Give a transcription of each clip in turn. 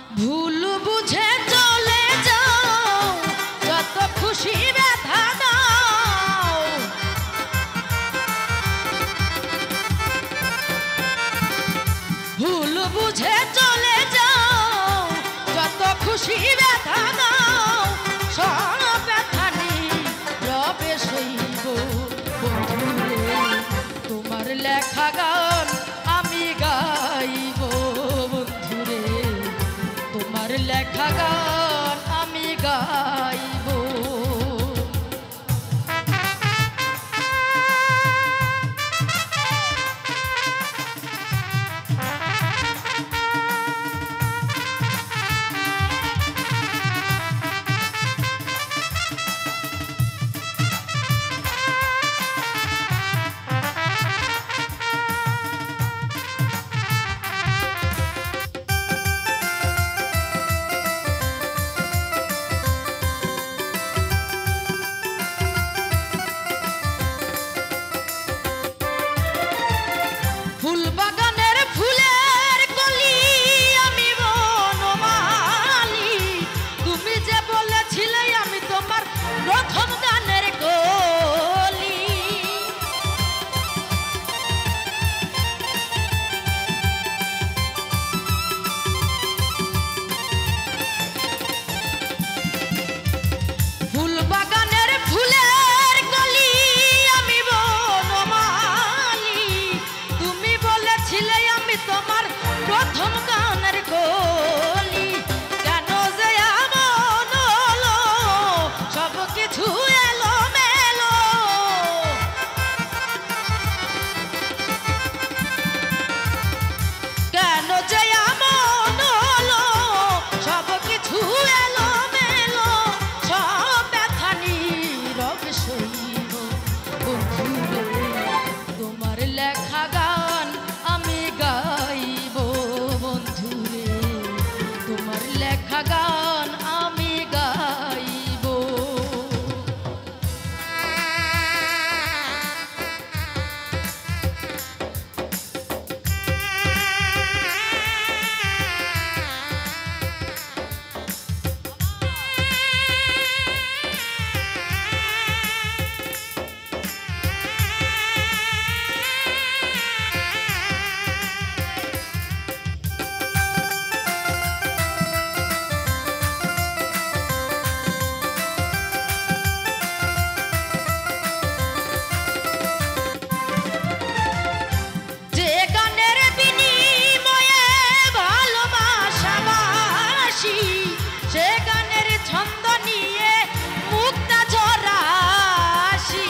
ভুল বুঝে চলে যাও, যত খুশি ব্যথা দাও। ভুল বুঝে চলে যাও, যত খুশি ব্যথা দাও। সব ব্যথা নীরবে সইব বন্ধুরে, তোমার লেখা গান আমি গাইব বন্ধুরে, তোমার লেখা গান আমি গাইব। ফুল বাগানের ফুলের কলি আমি বনমালী, তুমি যে বলেছিলে আমি তোমার প্রথম গানের কলি। ফুল বাগানের ফুলের কলি আমি বনমালী, তুমি বলেছিলে আমি তোমার প্রথম গানের কলি। কেন যে এমন হলো, সব কিছু এলো মেলো। কেন যে এমন হলো, সব কিছু এলো মেলো। সব ব্যথা নীরবে সইব বন্ধুরে, তোমার লেখা গান আমি গাইব বন্ধুরে, তোমার লেখা গান আমি গাইব। যে গানের বিনিময়ে ভালোবাসা বাসি, সে গানের ছন্দ নিয়ে মুক্তা ঝরাসি।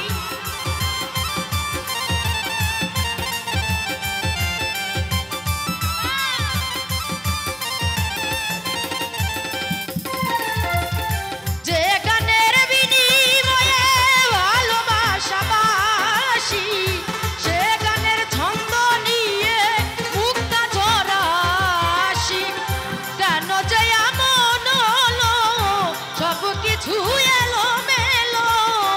যে গানের বিনিময়ে ভালোবাসা বাসি, সে গানের ছন্দ নিয়ে মুক্তা ঝরাসি। কেন যে এমন হলো, সব কিছু এলো মেলো।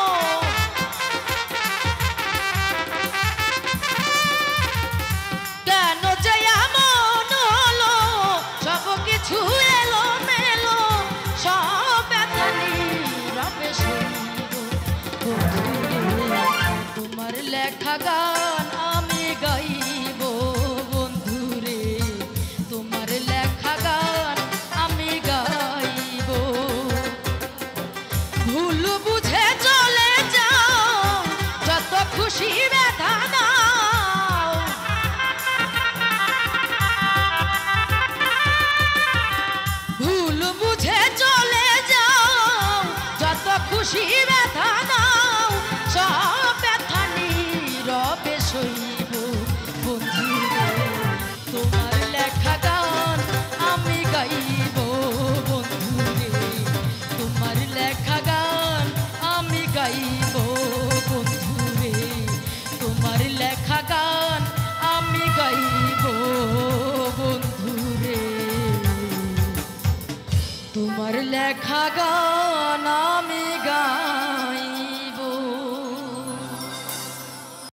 কেন যে এমন হলো, সব কিছু এলো মেলো। সব ব্যথা নীরবে সইব বন্ধুরে, তোমার লেখা গান আমি গাইব বন্ধুরে, তোমার লেখা গান আমি গাইব। ভুল বুঝে চলে যাও, যত খুশি ব্যথা দাও। ভুল বুঝে চলে যাও, যত খুশি ব্যথা দাও। সব ব্যথা নীরবে সইব বন্ধুরে, তোমার লেখা গান আমি গাইব বন্ধুরে, তোমার লেখা গান আমি গাইব বন্ধুরে, তোমার লেখা গান আমি গাইব বন্ধুরে, তোমার লেখা গান